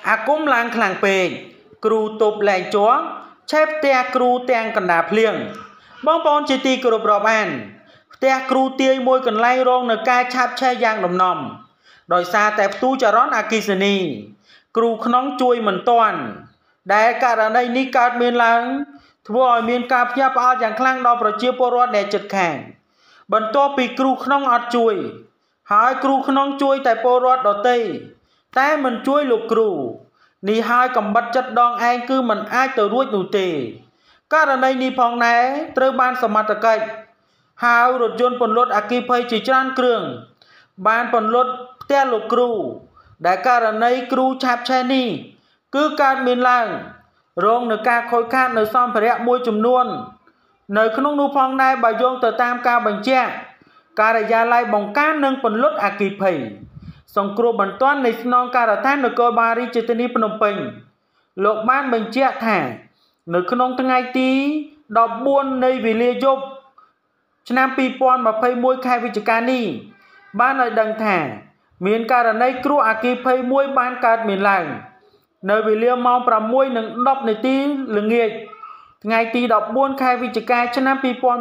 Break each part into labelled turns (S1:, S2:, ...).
S1: អាគមឡើងខ្លាំងពេកគ្រូទប់លែងជាប់ឆេបផ្ទះគ្រូទាំងកណ្ដាលភ្លៀងបងប្អូនជាទីគោរពរាប់អានផ្ទះគ្រូទាយមួយកន្លែងរងនៅការឆាបឆេះយ៉ាងដំណំដោយសារតែផ្ទូចរន្តអគ្គិសនីគ្រូក្នុងជួយមិនទាន់ដែលករណីនេះកើតមានឡើងធ្វើឲ្យមានការភ្ញាក់ផ្អើលយ៉ាងខ្លាំងដល់ប្រជាពលរដ្ឋអ្នកជិតខាងបន្ទាប់ពីគ្រូក្នុងអត់ជួយហើយគ្រូក្នុងជួយតែពលរដ្ឋដទៃតែមិនជួយលោកគ្រូនេះហើយកំបិតចិត្តដងឯងគឺមិនអាចទៅរួចនោះទេករណីនេះផងដែរត្រូវបានសមត្ថកិច្ចហៅរថយន្តពន្លត់អគ្គិភ័យជាច្រើនគ្រឿងបានពន្លត់ផ្ទះលោកគ្រូដែលករណីគ្រូឆាបឆេះនេះគឺកើតមានឡើងរងនឹងការខូចខាតនៅសម្ភារៈមួយចំនួននៅក្នុងនោះផងដែរបើយោងទៅតាមការបញ្ជាក់ការិយាល័យបង្ការនិងពន្លត់អគ្គិភ័យសង្គ្រោះបន្ទាន់នៃស្នងការដ្ឋាននគរបាលរាជធានីភ្នំពេញលោកបានបញ្ជាក់ថានៅក្នុងថ្ងៃទី14នៃវេលាយប់ឆ្នាំ2021ខែវិច្ឆិកានេះបានឲ្យដឹងថាមានករណីគ្រោះអគ្គិភ័យមួយបានកើតមានឡើងនៅវេលាម៉ោង 6:10 នាទីល្ងាចថ្ងៃទី14ខែវិច្ឆិកាឆ្នាំ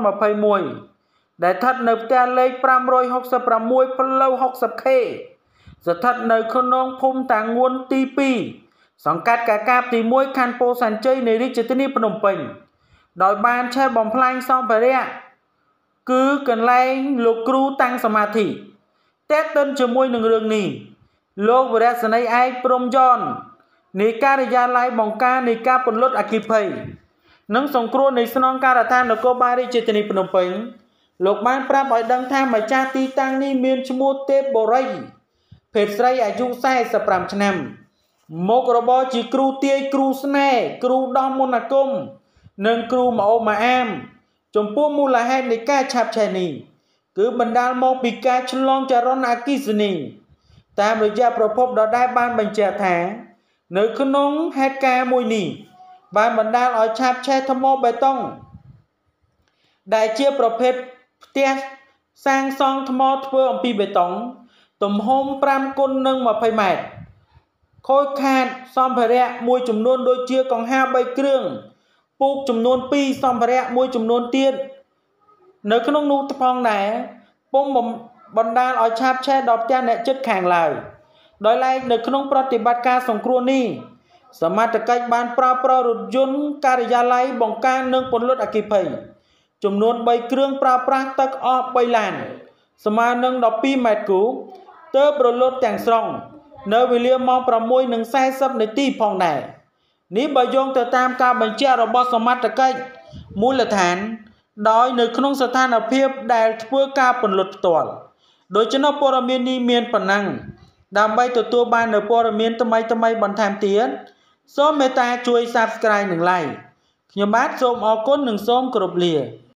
S1: 2021ដែលស្ថិតនៅផ្ទះលេខ566ផ្លូវ 60K ស្ថិតនៅក្នុងភូមិតាងួនទី2សង្កាត់កាកាបទី1ខណ្ឌពោធិ៍សែនជ័យនៃរាជធានីភ្នំពេញដោយបានឆេះបំផ្លាញសម្ភារៈគឺកន្លែងលោកគ្រូតាំងសមាធិតែកតិនជាមួយនឹងរឿងនេះលោកវរៈសេនីយ៍ឯកព្រំយ៉ននៃការិយាល័យបង្ការនៃការពន្លត់អគ្គិភ័យនិងសង្គ្រោះនៃស្នងការដ្ឋាននគរបាលរាជធានីភ្នំពេញលោកបានប្រាប់ឲ្យដឹងថាម្ចាស់ទីតាំងនេះមានឈ្មោះទេពបូរីភេទស្រីអាយុ45ឆ្នាំមុខរបរជាគ្រូទាយគ្រូស្នេហ៍គ្រូដោះមន្តអាគមនិងគ្រូម្អូម៉ាអាមចំពោះមូលហេតុនៃការឆាបឆេះនេះគឺបណ្ដាលមកពីការឆ្លងចរន្តអគ្គិសនីតាមរយៈប្រភពដដែលបានបញ្ជាក់ថានៅក្នុងហេតុការណ៍មួយនេះបានបណ្ដាលឲ្យឆាបឆេះថ្មបេតុងដែលជាប្រភេទផ្ទះសាងសង់ថ្មធ្វើអំពីបេតុងទំហំ 5x20 ម៉ែត្រខូចខាតសម្ភារៈមួយចំនួនដូចជាកង្ហារ3គ្រឿងពូកចំនួន2សម្ភារៈមួយចំនួនទៀតនៅក្នុងនោះផងដែរពុំបណ្ដាលឲ្យឆាបឆេះដល់ផ្ទះអ្នកជិតខាងឡើយដោយឡែកនៅក្នុងប្រតិបត្តិការសង្គ្រោះនេះសមត្ថកិច្ចបានប្រើប្រាស់រថយន្តការិយាល័យបង្ការនិងពន្លត់អគ្គិភ័យចំនួន3គ្រឿងប្រើប្រាស់ទឹកអស់3ឡានស្មើនឹង12ម៉ែត្រគូបទើបរលត់ទាំងស្រុងនៅវេលាម៉ោង 6:40 នាទីផងដែរនេះបើយោងទៅតាមការបញ្ជាក់របស់សមត្ថកិច្ចមូលដ្ឋានដោយនៅក្នុងស្ថានភាពដែលធ្វើការពន្លត់ផ្ទាល់ដូច្នោះព័ត៌មាននេះមានប៉ុណ្ណឹងដើម្បីទទួលបាននូវព័ត៌មានថ្មីបន្ថែមទៀតសូមមេត្តាជួយ Subscribe និង Like ខ្ញុំបាទសូមអរគុណនិងសូមគោរពលា